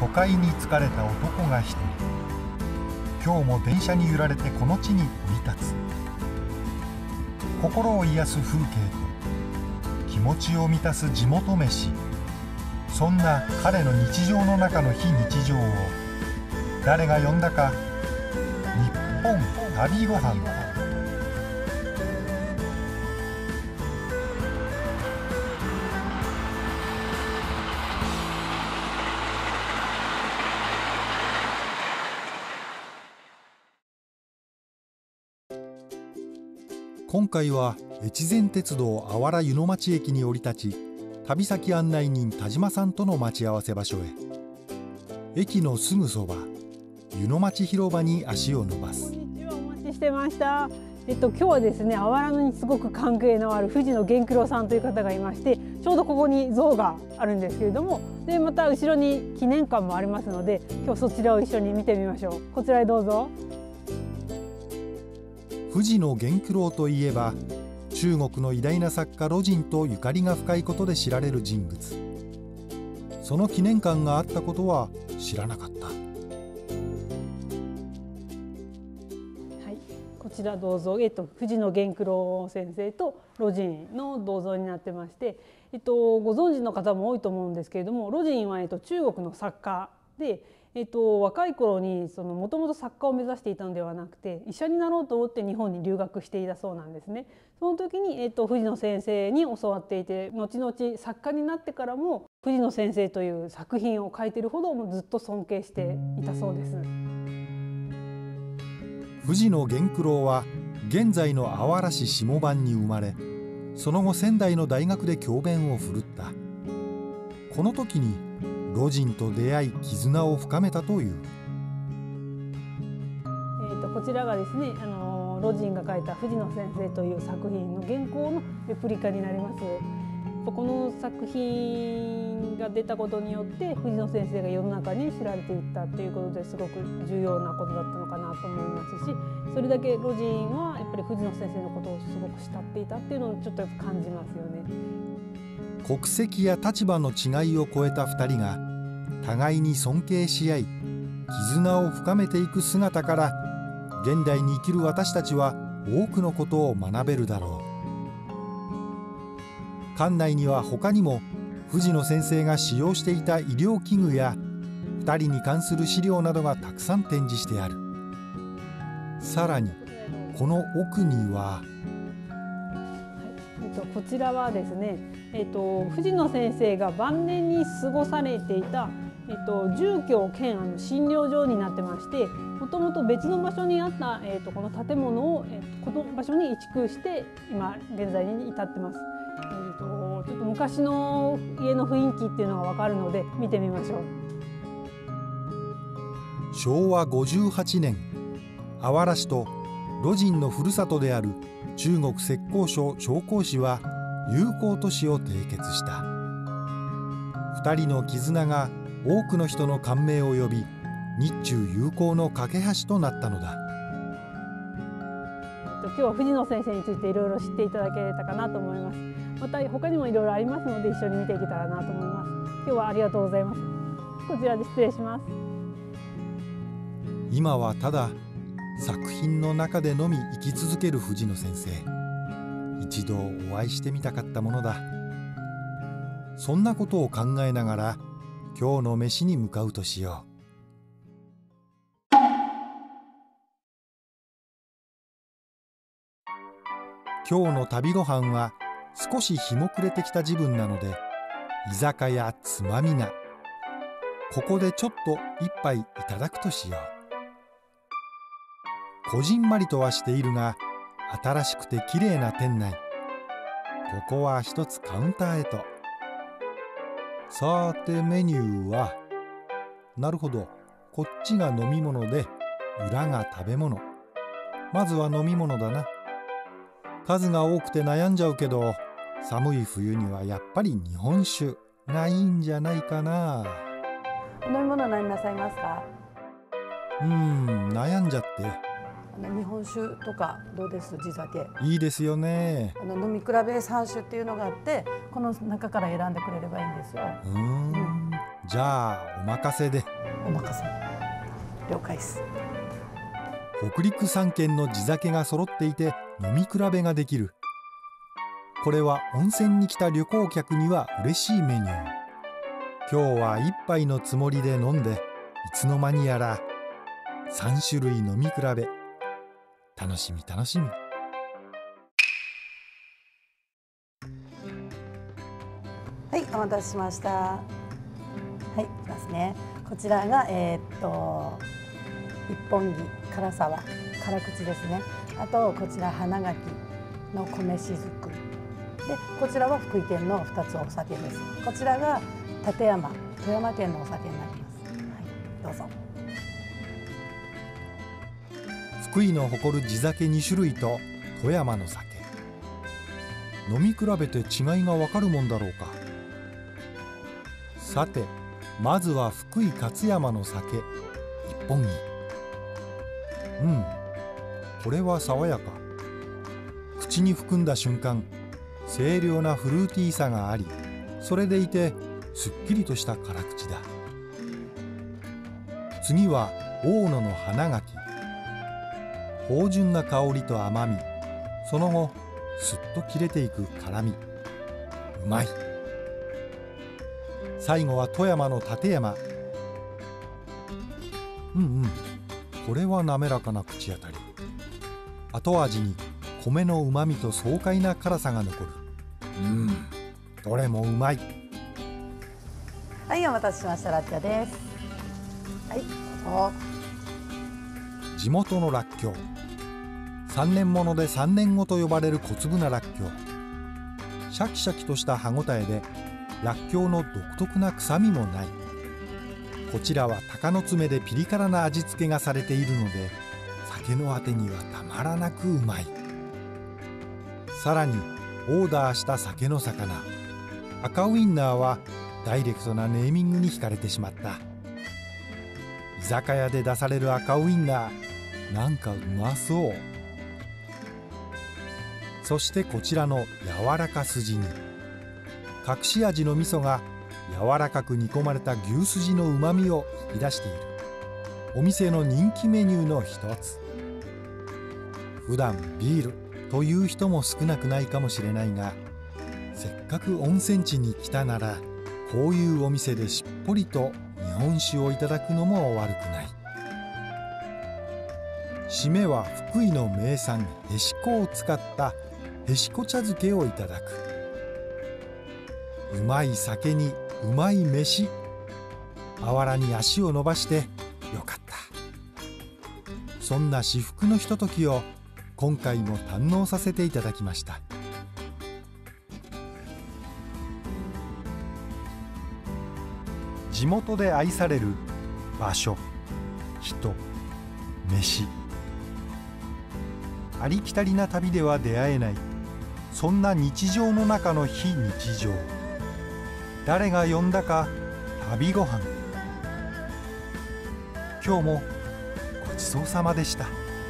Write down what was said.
都会に疲れた男が一人、今日も電車に揺られてこの地に降り立つ。心を癒す風景と気持ちを満たす地元飯、そんな彼の日常の中の非日常を誰が呼んだか、日本旅ごはん。今回は越前鉄道あわら湯の町駅に降り立ち、旅先案内人田島さんとの待ち合わせ場所へ。駅のすぐそば、湯の町広場に足を伸ばす。 こんにちは、お待ちしてました。今日はですね、あわらにすごく関係のある藤野源九郎さんという方がいまして、ちょうどここに像があるんですけれども、でまた後ろに記念館もありますので、今日そちらを一緒に見てみましょう。こちらへどうぞ。 藤野源九郎といえば、中国の偉大な作家魯迅とゆかりが深いことで知られる人物。その記念館があったことは知らなかった。はい、 こちらどうぞ。藤野源九郎先生と魯迅の銅像になってまして、ご存知の方も多いと思うんですけれども、魯迅は中国の作家で、若い頃にもともと作家を目指していたのではなくて、医者になろうと思って日本に留学していたそうなんですね。その時に、藤野先生に教わっていて、後々作家になってからも藤野先生という作品を書いているほどずっと尊敬していたそうです。 藤野源九郎は現在のあわら市下番に生まれ、その後仙台の大学で教鞭を振るった。この時に魯迅と出会い絆を深めたという。 こちらがですね、魯迅が書いた藤野先生という作品の原稿のレプリカになります。この作品が出たことによって藤野先生が世の中に知られていったということで、すごく重要なことだったのかなと思いますし、それだけ魯迅はやっぱり藤野先生のことをすごく慕っていたっていうのをちょっと感じますよね。 国籍や立場の違いを超えた2人が互いに尊敬し合い、絆を深めていく姿から、現代に生きる私たちは多くのことを学べるだろう。館内には他にも藤野先生が使用していた医療器具や2人に関する資料などがたくさん展示してある。さらにこの奥には、 こちらはですね、藤野先生が晩年に過ごされていた、住居兼診療所になってまして、もともと別の場所にあった、この建物を、この場所に移築して今現在に至ってます。ちょっと昔の家の雰囲気っていうのが分かるので見てみましょう。 昭和58年、あわら市と魯迅のふるさとである中国浙江省長江市は友好都市を締結した。2人の絆が多くの人の感銘を呼び、日中友好の架け橋となったのだ。 今日は藤野先生についていろいろ知っていただけたかなと思います。また他にもいろいろありますので、一緒に見ていけたらなと思います。今日はありがとうございます。こちらで失礼します。 今はただ作品の中でのみ生き続ける藤野先生。一度お会いしてみたかったものだ。そんなことを考えながら今日の飯に向かうとしよう。今日の旅ご飯は少し日も暮れてきた時分なので、居酒屋つまみな。ここでちょっと一杯いただくとしよう。こじんまりとはしているが、新しくてきれいな店内。ここは一つカウンターへと。さてメニューは、なるほど、こっちが飲み物で裏が食べ物。まずは飲み物だな。数が多くて悩んじゃうけど、寒い冬にはやっぱり日本酒がいいんじゃないかな。 お飲み物何なさいますか？ 悩んじゃって。 日本酒とかどうです？地酒いいですよね。 飲み比べ3種っていうのがあって、この中から選んでくれればいいんですよ。 じゃあお任せで。 お任せ。了解です。 北陸3県の地酒が揃っていて飲み比べができる。これは温泉に来た旅行客には嬉しいメニュー。今日は一杯のつもりで飲んで、いつの間にやら3種類飲み比べ。楽しみ楽しみ。 はい、お待たせしました。はい、いきますね。こちらが一本木唐沢辛口ですね。あとこちら花垣の米しずくで、こちらは福井県の2つお酒です。こちらが立山富山県のお酒になります。はい、どうぞ。 福井の誇る地酒2種類と富山の酒、飲み比べて違いがわかるもんだろうか。さて、まずは福井勝山の酒一本木。これは爽やか。口に含んだ瞬間、清涼なフルーティーさがあり、それでいてすっきりとした辛口だ。次は大野の花垣。芳醇な香りと甘み、その後すっと切れていく辛み、うまい。最後は富山の立山。これは滑らかな口当たり。後味に米のうまみと爽快な辛さが残る。どれもうまい。 はい、お待たせしました。ラッキョです。はい、どうぞ。 地元のらっきょう。3年もので3年後と呼ばれる小粒ならっきょう。シャキシャキとした歯ごたえで、らっきょうの独特な臭みもない。こちらは鷹の爪でピリ辛な味付けがされているので、酒のあてにはたまらなくうまい。さらにオーダーした酒の魚赤ウインナーはダイレクトなネーミングに惹かれてしまった。居酒屋で出される赤ウインナー、なんかうまそう。そしてこちらの柔らか筋煮、隠し味の味噌が柔らかく煮込まれた牛すじのうまみを引き出している。お店の人気メニューの一つ。普段ビールという人も少なくないかもしれないが、せっかく温泉地に来たなら、こういうお店でしっぽりと日本酒をいただくのも悪くない。締めは福井の名産へしこを使ったへしこ茶漬けをいただく。うまい酒にうまい飯、あわらに足を伸ばしてよかった。そんな至福のひとときを今回も堪能させていただきました。地元で愛される場所、人、飯、ありきたりな旅では出会えない、そんな日常の中の非日常。誰が呼んだか旅ご飯。今日もごちそうさまでした。